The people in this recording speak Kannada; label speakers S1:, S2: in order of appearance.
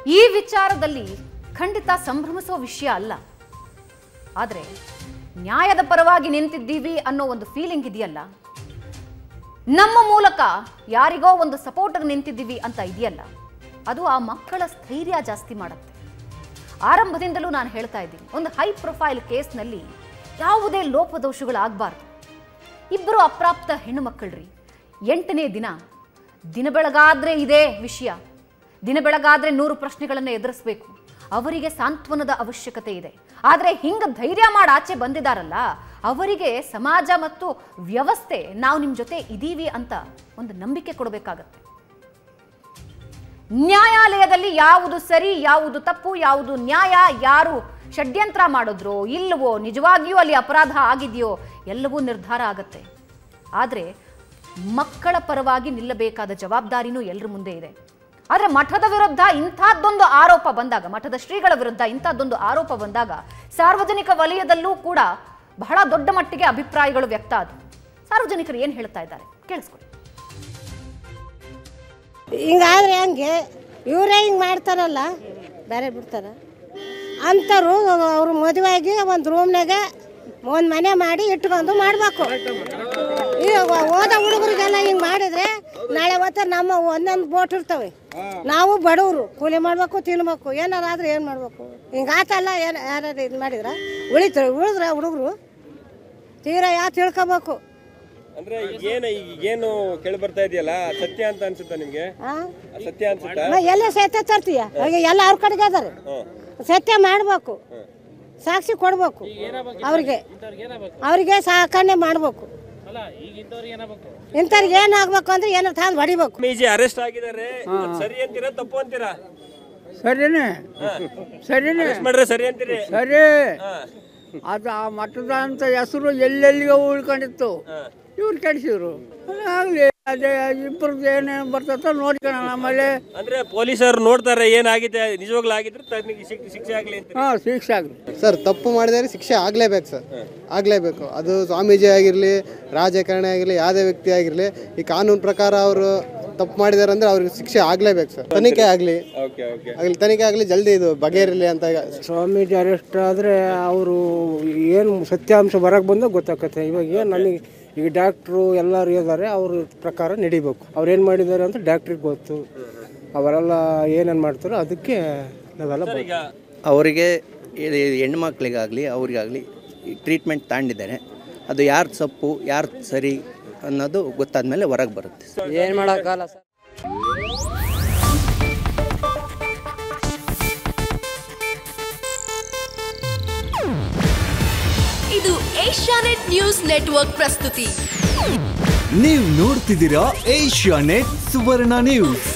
S1: ಈ ವಿಚಾರದಲ್ಲಿ ಖಂಡಿತ ಸಂಭ್ರಮಿಸುವ ವಿಷಯ ಅಲ್ಲ. ಆದರೆ ನ್ಯಾಯದ ಪರವಾಗಿ ನಿಂತಿದ್ದೀವಿ ಅನ್ನೋ ಒಂದು ಫೀಲಿಂಗ್ ಇದೆಯಲ್ಲ, ನಮ್ಮ ಮೂಲಕ ಯಾರಿಗೋ ಒಂದು ಸಪೋರ್ಟ್ಗೆ ನಿಂತಿದ್ದೀವಿ ಅಂತ ಇದೆಯಲ್ಲ, ಅದು ಆ ಮಕ್ಕಳ ಸ್ಥೈರ್ಯ ಜಾಸ್ತಿ ಮಾಡುತ್ತೆ. ಆರಂಭದಿಂದಲೂ ನಾನು ಹೇಳ್ತಾ ಇದ್ದೀನಿ, ಒಂದು ಹೈ ಪ್ರೊಫೈಲ್ ಕೇಸ್ನಲ್ಲಿ ಯಾವುದೇ ಲೋಪದೋಷಗಳಾಗಬಾರ್ದು. ಇಬ್ಬರು ಅಪ್ರಾಪ್ತ ಹೆಣ್ಣು ಮಕ್ಕಳ್ರಿ, 8ನೇ ದಿನ ಬೆಳಗಾದ್ರೆ ಇದೇ ವಿಷಯ, ದಿನ ಬೆಳಗಾದ್ರೆ 100 ಪ್ರಶ್ನೆಗಳನ್ನು ಎದುರಿಸಬೇಕು. ಅವರಿಗೆ ಸಾಂತ್ವನದ ಅವಶ್ಯಕತೆ ಇದೆ. ಆದರೆ ಹಿಂಗೆ ಧೈರ್ಯ ಮಾಡಿ ಆಚೆ ಬಂದಿದ್ದಾರಲ್ಲ, ಅವರಿಗೆ ಸಮಾಜ ಮತ್ತು ವ್ಯವಸ್ಥೆ ನಾವು ನಿಮ್ಮ ಜೊತೆ ಇದ್ದೀವಿ ಅಂತ ಒಂದು ನಂಬಿಕೆ ಕೊಡಬೇಕಾಗತ್ತೆ. ನ್ಯಾಯಾಲಯದಲ್ಲಿ ಯಾವುದು ಸರಿ, ಯಾವುದು ತಪ್ಪು, ಯಾವುದು ನ್ಯಾಯ, ಯಾರು ಷಡ್ಯಂತ್ರ ಮಾಡಿದ್ರೋ ಇಲ್ಲವೋ, ನಿಜವಾಗಿಯೂ ಅಲ್ಲಿ ಅಪರಾಧ ಆಗಿದೆಯೋ ಎಲ್ಲವೂ ನಿರ್ಧಾರ ಆಗತ್ತೆ. ಆದರೆ ಮಕ್ಕಳ ಪರವಾಗಿ ನಿಲ್ಲಬೇಕಾದ ಜವಾಬ್ದಾರಿನೂ ಎಲ್ಲರ ಮುಂದೆ ಇದೆ. ಆದರೆ ಮಠದ ವಿರುದ್ಧ ಇಂಥದ್ದೊಂದು ಆರೋಪ ಬಂದಾಗ, ಮಠದ ಶ್ರೀಗಳ ವಿರುದ್ಧ ಇಂಥದ್ದೊಂದು ಆರೋಪ ಬಂದಾಗ ಸಾರ್ವಜನಿಕ ವಲಯದಲ್ಲೂ ಕೂಡ ಬಹಳ ದೊಡ್ಡ ಮಟ್ಟಿಗೆ ಅಭಿಪ್ರಾಯಗಳು ವ್ಯಕ್ತ ಆದವು. ಸಾರ್ವಜನಿಕರು ಏನು ಹೇಳ್ತಾ ಇದ್ದಾರೆ ಕೇಳಿಸ್ಕೊಳ್ಳಿ.
S2: ಹಿಂಗಾದ್ರೆ ಹಂಗೆ ಇವರೇ ಹಿಂಗೆ ಮಾಡ್ತಾರಲ್ಲ, ಬೇರೆ ಬಿಡ್ತಾರ ಅಂಥವ್ರು ಅವರು ಮದುವೆಯಾಗಿ ಒಂದು ರೂಮ್ನಾಗ ಒಂದು ಮನೆ ಮಾಡಿ ಇಟ್ಕೊಂಡು ಮಾಡಬೇಕು. ಈಗ ಓದ ಹುಡುಗರಿಗೆಲ್ಲ ಹಿಂಗೆ ಮಾಡಿದರೆ ನಾಳೆ ಹೊತ್ತ ನಮ್ಮ ಒಂದೊಂದು ಬೋಟ್ ಇರ್ತವೆ, ನಾವು ಬಡವರು ಕೂಲಿ ಮಾಡಬೇಕು, ತಿನ್ಬೇಕು, ಏನಾರು ಆದ್ರೆ ಏನು ಮಾಡಬೇಕು? ಹಿಂಗೆ ಆತಲ್ಲ, ಏನು ಯಾರು ಇದು ಮಾಡಿದ್ರೆ ಉಳಿದ್ರೆ ಹುಡುಗರು ತೀರಾ ಯಾವ ತಿಳ್ಕೊಬೇಕು.
S3: ಅಂದ್ರೆ ಏನು ಕೇಳಿ ಬರ್ತಾ ಇದೆಯಲ್ಲ, ಸತ್ಯ ಅಂತ ಅನ್ಸುತ್ತಾ ನಿಮ್ಗೆ? ಸತ್ಯ ಅನ್ಸುತ್ತಾ?
S2: ಎಲ್ಲ ಸತ್ಯ ತರ್ತೀಯ, ಹಾಗೆ ಎಲ್ಲ ಅವ್ರ ಕಡೆಗೆ ಅದಾರೆ. ಸತ್ಯ ಮಾಡಬೇಕು, ಸಾಕ್ಷಿ ಕೊಡ್ಬೇಕು, ಅವ್ರಿಗೆ ಸಾಕಣೆ ಮಾಡ್ಬೇಕು. ಇಂಥವ್ರಿಗೆ ಏನಾಗ್ಬೇಕು ಅಂದ್ರೆ ಏನಾರು ತಂದು ಹೊಡಿಬೇಕು.
S3: ಅರೆಸ್ಟ್ ಆಗಿದ್ದಾರೆ, ಸರಿ ಅಂತೀರಾ ತಪ್ಪು ಅಂತೀರಾ?
S4: ಸರಿನೇ
S3: ಮಾಡ್ರೆ ಸರಿ ಅಂತೀರಿ?
S4: ಸರಿ. ಅದು ಆ ಮಠದ ಅಂತ ಹೆಸರು ಎಲ್ಲೆಲ್ಲಿಗೋ ಉಳ್ಕೊಂಡಿತ್ತು, ಇವ್ರು ಕೆಡಿಸಿದ್ರು. ಆಗ್ಲಿ, ಅದೇ ಇಬ್ಬರದ್ದು ಏನೇನು ಬರ್ತೈತೋ ನೋಡ್ಕೊಳ್ಳೋಣ. ಆಮೇಲೆ
S3: ಅಂದ್ರೆ ಪೊಲೀಸರು ನೋಡ್ತಾರೆ ಏನಾಗಿದೆ, ನಿಜವಾಗ್ಲೂ ಆಗಿದ್ರೆ ಶಿಕ್ಷೆ ಆಗ್ಲಿ ಅಂತ.
S4: ಶಿಕ್ಷೆ ಆಗಲಿ
S5: ಸರ್. ತಪ್ಪು ಮಾಡಿದರೆ ಶಿಕ್ಷೆ ಆಗಲೇಬೇಕು ಸರ್, ಆಗಲೇಬೇಕು. ಅದು ಸ್ವಾಮೀಜಿ ಆಗಿರಲಿ, ರಾಜಕಾರಣಿ ಆಗಿರಲಿ, ಯಾವುದೇ ವ್ಯಕ್ತಿ ಆಗಿರಲಿ, ಈ ಕಾನೂನು ಪ್ರಕಾರ ಅವರು ತಪ್ಪು ಮಾಡಿದಾರೆ ಅಂದ್ರೆ ಅವ್ರಿಗೆ ಶಿಕ್ಷೆ ಆಗಲೇಬೇಕು ಸರ್. ತನಿಖೆ ಆಗಲಿ, ತನಿಖೆ ಆಗಲಿ, ಜಲ್ದಿ ಇದು ಬಗೆಹರಿಲಿ ಅಂತ.
S6: ಸ್ವಾಮೀಜಿ ಅರೆಸ್ಟ್ ಆದರೆ ಅವರು ಏನು ಸತ್ಯಾಂಶ ಹೊರಗೆ ಬಂದಾಗ ಗೊತ್ತಾಗತ್ತೆ. ಇವಾಗ ಏನು ನಮಗೆ ಈಗ ಡಾಕ್ಟ್ರು ಎಲ್ಲರೂ ಇದ್ದಾರೆ, ಅವ್ರ ಪ್ರಕಾರ ನಡಿಬೇಕು. ಅವ್ರು ಏನು ಮಾಡಿದ್ದಾರೆ ಅಂತ ಡಾಕ್ಟ್ರಿಗೆ ಗೊತ್ತು, ಅವರೆಲ್ಲ ಏನೇನು ಮಾಡ್ತಾರೋ ಅದಕ್ಕೆ ನಾವೆಲ್ಲ
S7: ಅವರಿಗೆ ಹೆಣ್ಮಕ್ಳಿಗಾಗಲಿ ಅವ್ರಿಗಾಗಲಿ ಟ್ರೀಟ್ಮೆಂಟ್ ತಗೊಂಡಿದ್ದಾರೆ. ಅದು ಯಾರು ತಪ್ಪು ಯಾರು ಸರಿ ಅನ್ನೋದು ಗೊತ್ತಾದ್ಮೇಲೆ ಹೊರಗೆ ಬರುತ್ತೆ.
S6: ಏನು ಮಾಡೋಕ್ಕಲ್ಲ ಸರ್.
S8: ಇದು ಏಷ್ಯಾನೆಟ್ ನ್ಯೂಸ್ ನೆಟ್ವರ್ಕ್ ಪ್ರಸ್ತುತಿ.
S9: ನೀವು ನೋಡ್ತಿದ್ದೀರಾ ಏಷ್ಯಾನೆಟ್ ಸುವರ್ಣ ನ್ಯೂಸ್.